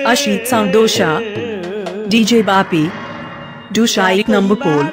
Ashit Sound Dosha, DJ Bapi, Dusha एक number pole.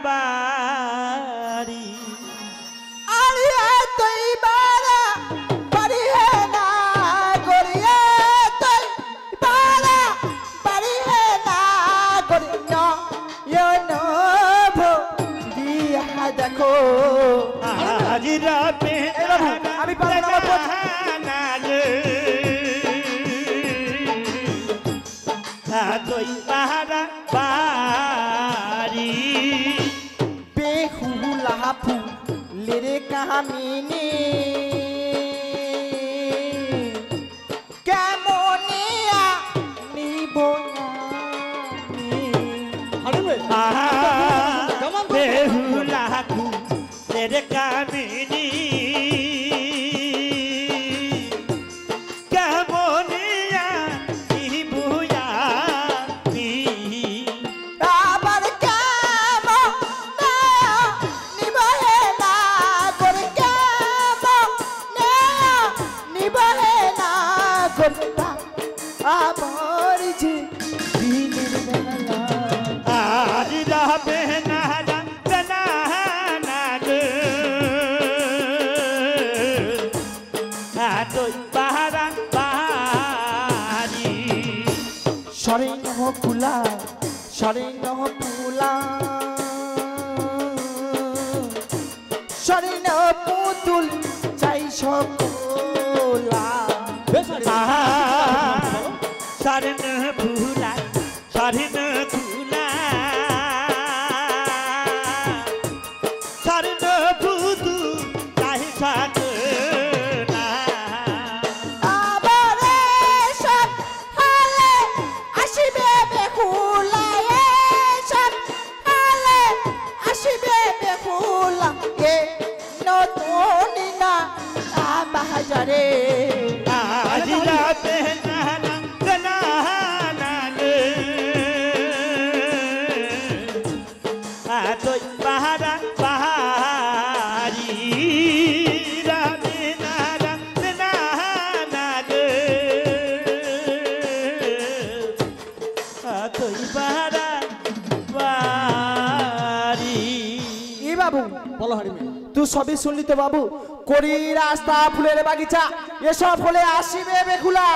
तू सभी सुन ली तो बाबू कोरी रास्ता फुलेर बागिचा ये सब फले आसीबे बेखुला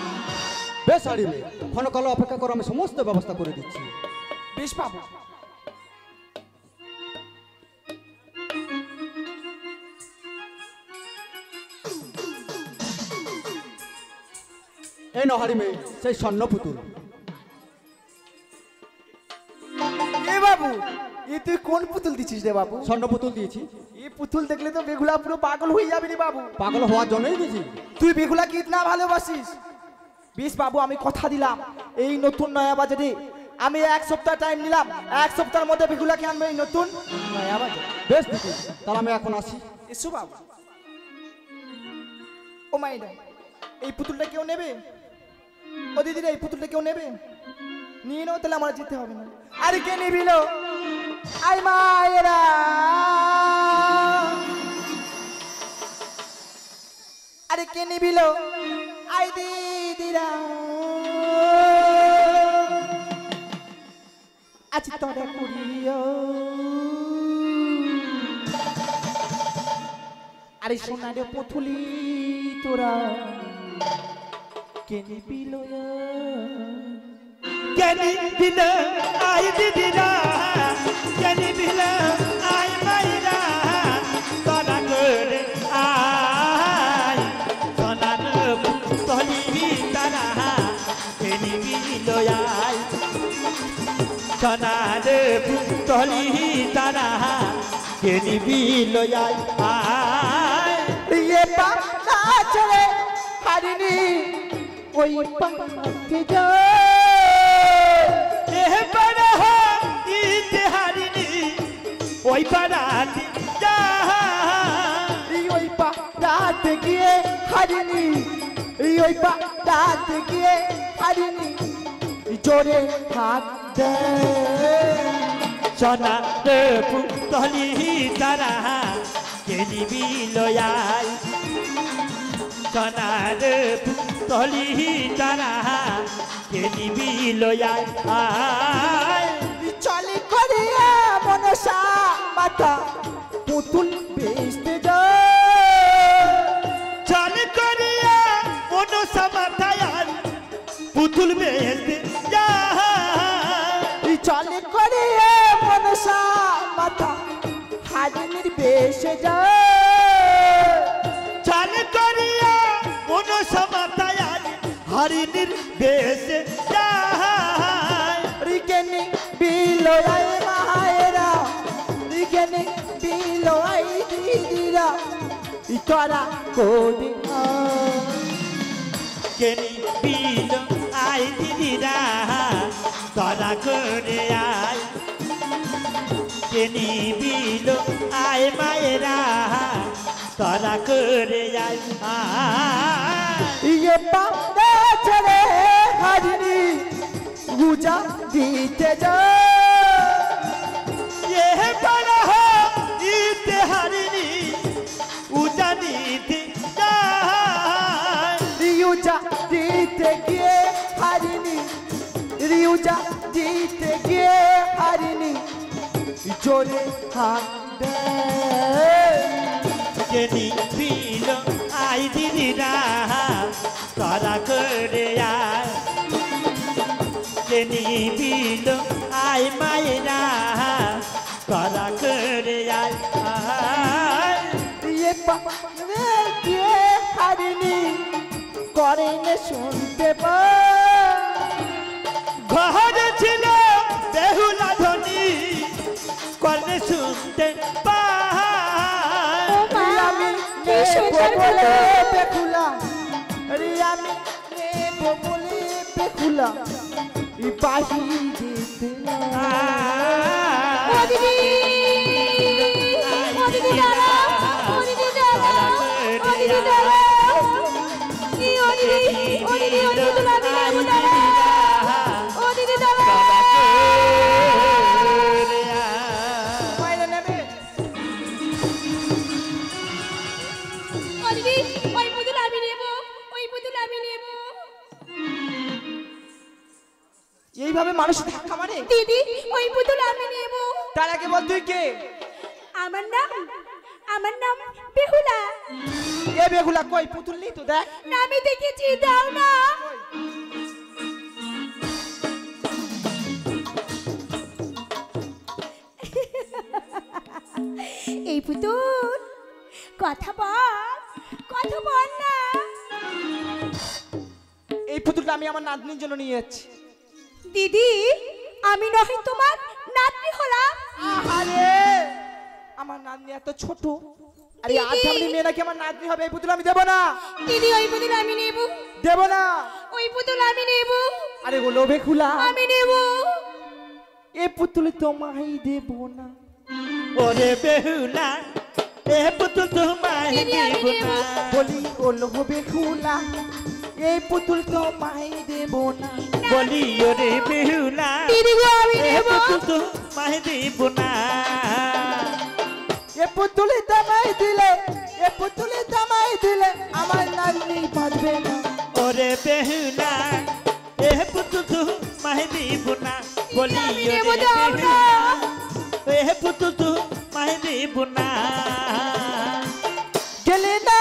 बेश आड़ी में फोन कल अपेक्षा कर समस्त व्यवस्था कर दिच्छी बेश बाबू ए नहाड़ी में से स्वर्ण पुतुल ए बाबू ये तू कौन पुतुल दिছিস রে বাবু स्वर्ण पुतुल দিয়েছি এই পুতুল দেখলে তো বেগুলা পুরো পাগল হয়ে যাবে রে বাবু পাগল হওয়ার জন্যই দিয়েছি তুই বেগুলা কি ইতনা ভালোবাসিস বেশ বাবু আমি কথা দিলাম এই নতুন নয়া বাজারে আমি এক সপ্তাহ টাইম নিলাম এক সপ্তাহের মধ্যে বেগুলাকে আনবে এই নতুন নয়া বাজার বেশ দিদি তাহলে আমি এখন আসি এসো বাবু ও মাইডা এই পুতুলটা কেউ নেবে ও দিদি রে এই পুতুলটা কেউ নেবে নিয়ে নাও তাহলে আমার যেতে হবে না আরে কে নিবিলো আই মায়েরা আরে কে নিবিলো আই দিদিরা আজ তোরা কুড়িও আরে সোনারে পুতুলি তোরা কে নিবিলো Kenny Bila, I did it. Kenny Bila, I made it. Sona good, I. Sona no, Soni Vitara. Kenny Bila, I. Sona no, Soni Vitara. Kenny Bila, I. ये बात ना चले हरिनी वही पंख के जो ওই পারাতে যা ওই পারাতে গিয়ে হারিনি ওই পারাতে গিয়ে হারিনি জোরে হাত দে সোনা রে পুতলি তারা কেনিবি লয়াই সোনা রে পুতলি তারা কে নিবি লয়াই আয় চলে করিয়া মনসা মাতা পুতুল বেচতে যায় চল করিয়া মনসা মাথায় আর পুতুল বেচতে যায় চলে করিয়া মনসা মাতা হারিনীর বেশে যায় চল করিয়া মনসা মাথায় আর হরিণীর বেশে যায় রিকেনি বিলয় মায়েরা রিকেনি বিলয় দিদিরা ইতরা কোদি কে নিবি আয় দিদিরা তোরা করে আয় কে নিবি আয় মায়েরা তোরা করে আয় ইয়ে পান্দা ছেড়ে হারিনি গুজা দিতে যায় এ বড় হো দিতে হারিনি উজানিতে যায় রিউজা দিতে গিয়ে হারিনি রিউজা দিতে গিয়ে হারিনি জোরে হাত দেয় কে নিবি আয় দিদিরা তোরা করে আয় কে নিবি আয় মায়েরা তোরা করে আয় ये पाने के हरनी करे न सुनते पा ঘর ছিল বেহুলা ধনী কর্ণে শুনতে পায় रियामी ने बोले बेखुला रियामी ने बोले बेखुला इपाही जीते ও দিদি ও দিদি দাঁড়া ও দিদি দাঁড়া ও দিদি দাঁড়া কি ও দিদি ও দিদি ও দিদি দাঁড়া ও দিদি দাঁড়া मायने नेबे ও দিদি ওই পুতুল আমি নেব ওই পুতুল আমি নেব এইভাবে মানুষ ধাক্কা মারে দিদি ওই পুতুল আমি নেব তার আগে বল তুই কে আমার নাম বেহুলা এ বেগুলা কই পুতুল নেই তো দেখ না আমি দেখেছি দাও না এই পুতুল কথা বল না এই পুতুলটা আমি আমার নাতনির জন্য নিয়ে যাচ্ছি দিদি আমি নয় তোমার নাতনি হলাম আরে আমার নাতনি এত ছোট আরে দিদি। আধামনি মেয়ে নাকি আমার নাতনি হবে এই পুতুল আমি দেব না দিদি ওই পুতুল আমি নেব দেব না ওই পুতুল আমি নেব আরে ও লোভে খুলা আমি নেব এই পুতুল তোমায় দেব না ওরে বেহুলা এ পুতুল তোমায় দিদি, আমি দেব না বলি ও লোভে খুলা এই পুতুল তোমায় দেব না বলি ওরে বেহুলা দিদি গো আমি এ নেব পুতুল তোমায় দেব না এ পুতুল তোমায় দিলে এ পুতুল তোমায় দিলে আমার নাতনি বাঁচবে না ওরে বেহুলা এ পুতুল তোমায় দেব না বলি আমি ওরে নেব, দাও না। বেহুলা এ পুতুল তোমায় দেব না গেলে না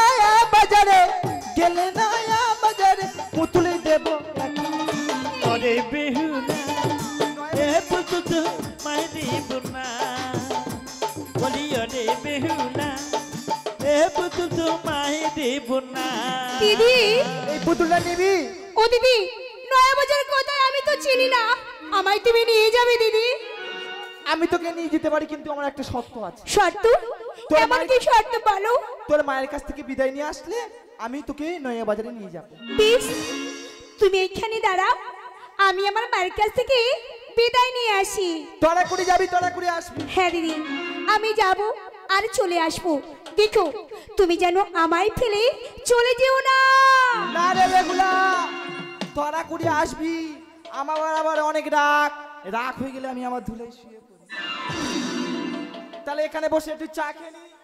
বাজারে পুতুল দেব নাকি? ওরে বেহুলা এ পুতুল তোমায় দেব না বলি ওরে বেহুলা এ পুতুল তোমায় দেব না দিদি এই পুতুলটা নিবি ও দিদি নয়া বাজার কোথায় আমি তো চিনি না আমায় তুমি নিয়ে যাবে দিদি আমি তোকে নিয়ে যেতে পারি কিন্তু আমার একটা শর্ত আছে শর্ত তোর এমন মায়ের- কি শর্ত বলো তোর মায়ের কাছ থেকে বিদায় নিয়ে আসলে আমি তোকে নয়া বাজারে নিয়ে যাব বেশ তুমি এখানে দাঁড়াও আমি আমার মায়ের কাছ থেকে বিদায় নিয়ে আসি তোরা করে যাবি তোরা করে আসবি হ্যাঁ দিদি আমি যাব আর চলে আসবো দেখো তুমি যেন আমায় ফেলে চলে যেও না না রে বেগুলা তোরা করে আসবি আমার আবার অনেক রাগ হয়ে গেলে আমি আমার ধুলে শুয়ে পড়ি তাহলে এখানে বসে একটু চা খেয়ে নি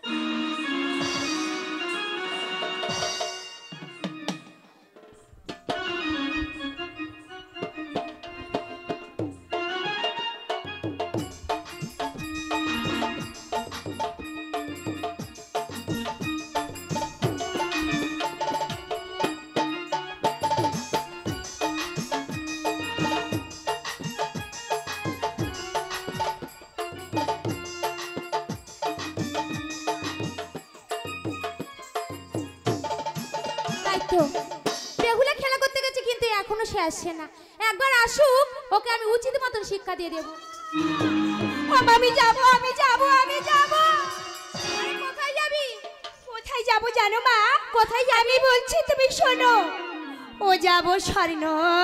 দেখো বেহুলা খেলা করতে গেছে কিন্তু এখনো সে আসছে না। একবার আসুক, ওকে আমি উচিত মতন শিক্ষা দিয়ে দেবো। আমি যাবো, আমি যাবো, আমি যাবো। আরে কোথায় যাবি? কোথায় যাবো জানো মা? কোথায় যাবি বলছি, তুমি শোনো। ও যাবো স্বর্ণ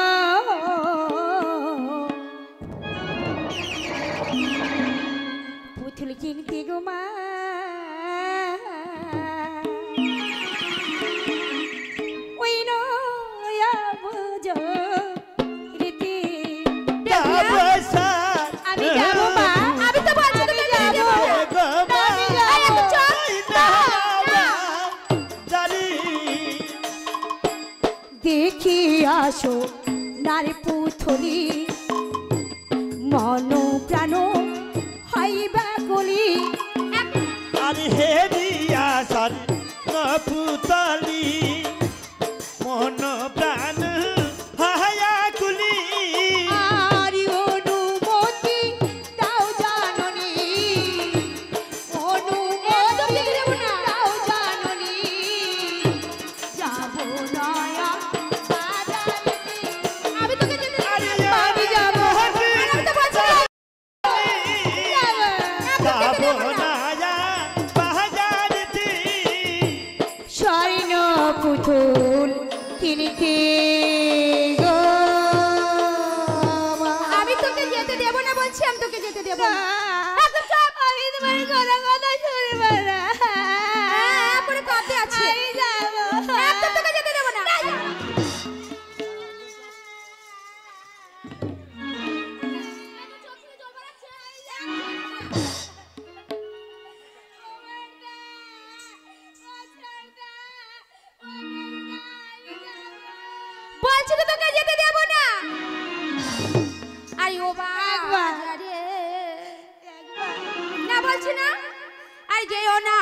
পুতুল কিনতে গো মা। ওই নয়া বুঝো রীতি। আমি যাবো মা, আমি তো বলছি তুমি যাবো। দেখি আসো নারে পুথলি মন প্রাণ হইবা গলি। আরে হে দিয়া সর পুতলি মন প্রাণ হায়া কুলি। আর অনুমতি দাও জাননি, অনুমতি দাও জাননি। যাবো নয়া বাজারে। আমি তোকে যেতে দেব না। আমি যাবো, আমি তো বলছি যাবো নায়া বাজারেতে স্বর্ণ পুতুল কিনতে গো মা। আমি তোকে যেতে দেব না বলছি, আমি তোকে যেতে দেব না। আমি তোমার কথা কথা শুনবো না। পরে কথা আছে, আমি যাবো। একদম তোকে যেতে দেব না। বলছি তো তোকে যেতে দেব না। আরে ও বাবা রে, না বলছি না। আর যেও না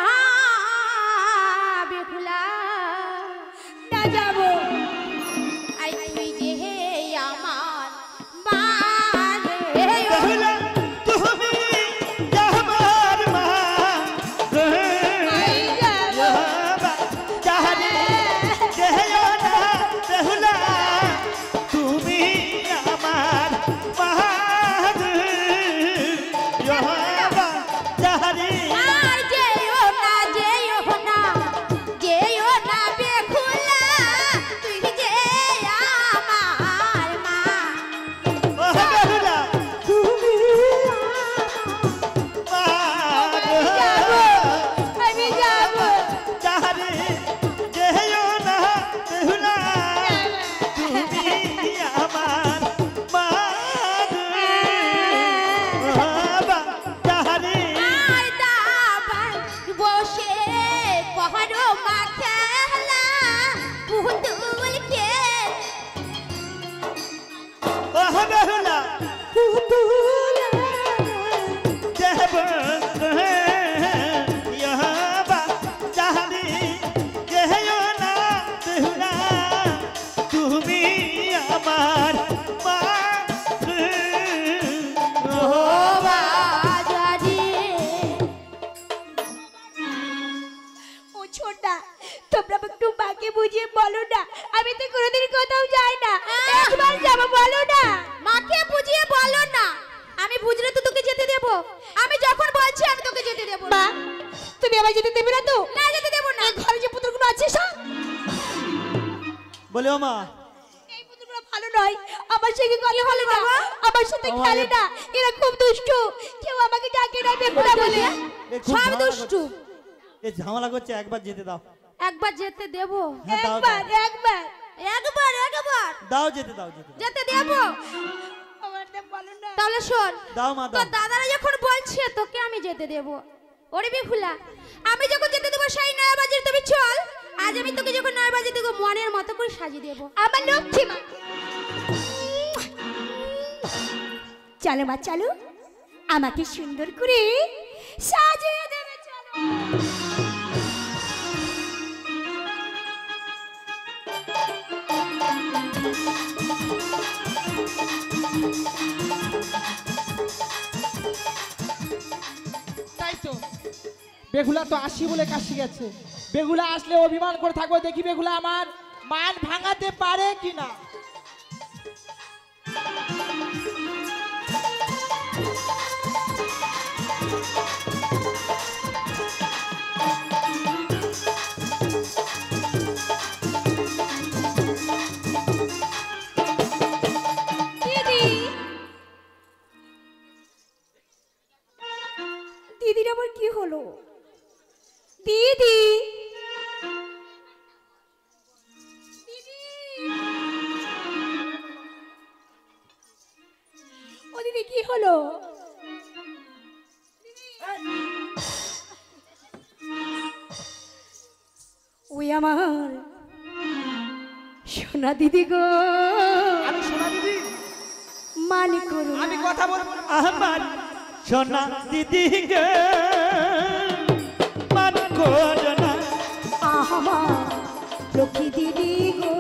বেহুলা, না যাবো। আরে তুই যে হে আমার মা রে। বেহুলা তুমি আমার মা যাহারে যেও না বেহুলা তুমি আমার মা যাহারে। আর যেও না, যেও না, যেও না বেহুলা, তুই যে আমার মা। ও বেহুলা তুমি আমি যাবো। যাহারে যেও না বেহুলা তুমি আমার মা যাহারে। আর দাবার বসে কহরো মা খেলা পুতুলকে। ও বেহুলা দেব যাহারে যেও না বেহুলা তুমি আমার মা। ও বাজারে। ও ছোটা, তোমরা একটু মাকে বুঝিয়ে বলো না। আমি তো কোনোদিন কোথাও যাই না, একবার যাবো বলো না। মাকে বুঝিয়ে বলো না। আমি বুঝলে তো তোকে যেতে দেব। আমি যখন বলছি আমি তোকে যেতে দেব না। তুমি আমায় যেতে দেবে না তো? না, যেতে দেব না। ঘরে যে পুতুলগুলো আছে সব বলে ও মা এই পুতুলগুলো ভালো নয়। আমার সঙ্গে কথা বলে না, আমার সাথে খেলে না। এরা খুব দুষ্টু। কেউ আমাকে ডাকে না বেহুলা বলে। এ খুব সব ঝামেলা দুষ্টু। এ ঝামেলা করছে, একবার যেতে দাও। একবার যেতে দেব। হ্যাঁ, দাও, একবার দাও। একবার একবার একবার দাও যেতে দাও যেতে দাও। যেতে দেব। তাহলে শোন, দাও মা দাও। তোর দাদারা যখন বলছে তোকে আমি যেতে দেব। ওরে বেহুলা, আমি যখন যেতে দেবো সেই 9 বাজে তুমি চল। আজ আমি তোকে যখন 9 বাজে দেবো মনের মতো করে সাজিয়ে দেব। আমার লক্ষ্মী মা। চলো মা চলো, আমাকে সুন্দর করে সাজিয়ে দেবে। চলো। তাই তো বেগুলা তো আসি বলে কাশি গেছে। বেগুলা আসলে অভিমান করে থাকবো, দেখি বেগুলা আমার মান ভাঙাতে পারে কিনা। দিদি, দিদির আবার কি হলো? দিদি, দিদি, ও দিদি কি হলো? ওই আমার সোনা দিদি গো, আমি সোনা দিদি, মানে করো আমি কথা বলবো না। আমার সোনা দিদি গে মান করো না। আমার লক্ষ্মী দিদি গো,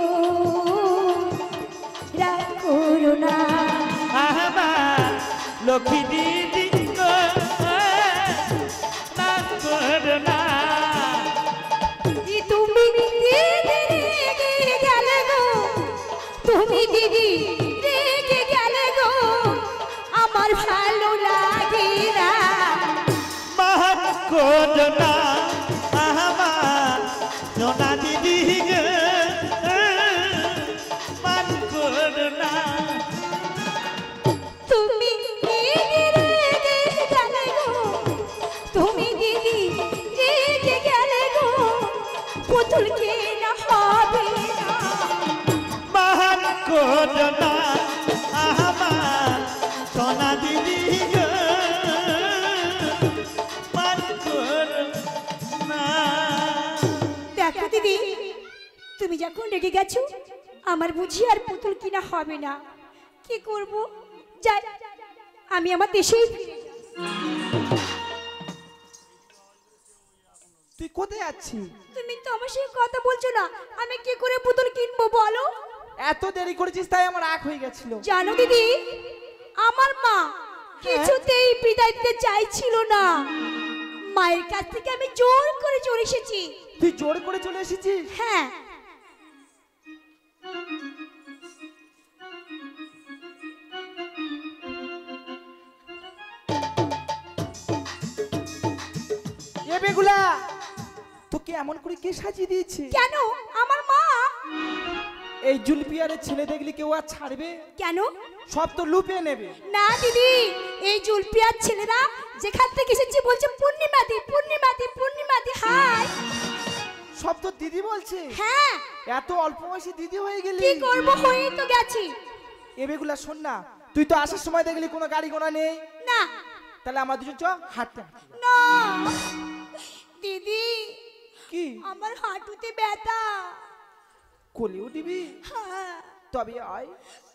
রাগ করো না। আমার লক্ষ্মী দিদি গো না করো না। তুমি দিদি রেগে গেলে গো, তুমি দিদি রেগে গেলে গো, আমার ভালো লাগে না। মান করো না আমার সোনা দিদি গে মান করো না। তুমি দিদি রেগে গেলে গো, তুমি দিদি রেগে গেলে গো, পুতুল কেনা হবে না। মান করো না আমার সোনা দিদি গে মান করো না। দেখো দিদি, তুমি যখন রেগে গেছো, আমার বুঝি আর পুতুল কিনা হবে না। কি করব? যাই, আমি আমার দেশেই ফিরে যাই। তুই কোথায় যাচ্ছিস? তুমি তো আমার সাথে কথা বলছো না, আমি কি করে পুতুল কিনবো বলো? এত দেরি করেছিস তাই আমার রাগ হয়ে গেছিল। জানো দিদি, আমার মা কিছুতেই বিদায় দিতে চাইছিল না। মায়ের কাছ থেকে আমি জোর করে চলে এসেছি। তুই জোর করে চলে এসেছিস? হ্যাঁ, এ বেগুলা, তোকে এমন করে কে সাজিয়ে দিয়েছে? কেন? আমার মা। এই জুলপিয়ারের ছেলে দেখলে কেউ আর ছাড়বে? কেন? সব তো লুপে নেবে। না দিদি, এই জুলপিয়ার ছেলেরা যেখান থেকে এসেছে বলছে পূর্ণিমাদি পূর্ণিমাদি পূর্ণিমাদি। হাই, সব তো দিদি বলছে। হ্যাঁ, এত অল্প বয়সে দিদি হয়ে গেলি। কি করব, হয়েই তো গেছি। এ বেগুলা শোন না, তুই তো আসার সময় দেখলি কোনো গাড়ি ঘোড়া নেই। না তাহলে আমার দুজন চ হাঁটতে হাঁটতে। না দিদি, কি আমার হাঁটুতে ব্যথা। কোলে উঠবি? হ্যাঁ। তবে আয়।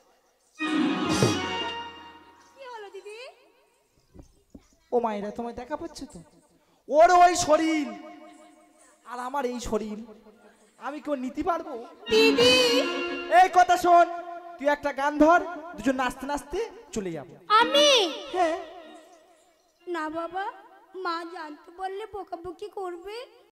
কি হলো দিদি? ও মায়েরা, তোমায় দেখা পাচ্ছ তো? ওর ওই শরীর আর আমার এই শরীর, আমি কেউ নিতে পারবো? দিদি, এই কথা শোন, তুই একটা গান ধর, দুজন নাচতে নাচতে চলে যাবো। আমি? হ্যাঁ। না বাবা, মা জানতে বললে বকাবকি করবে।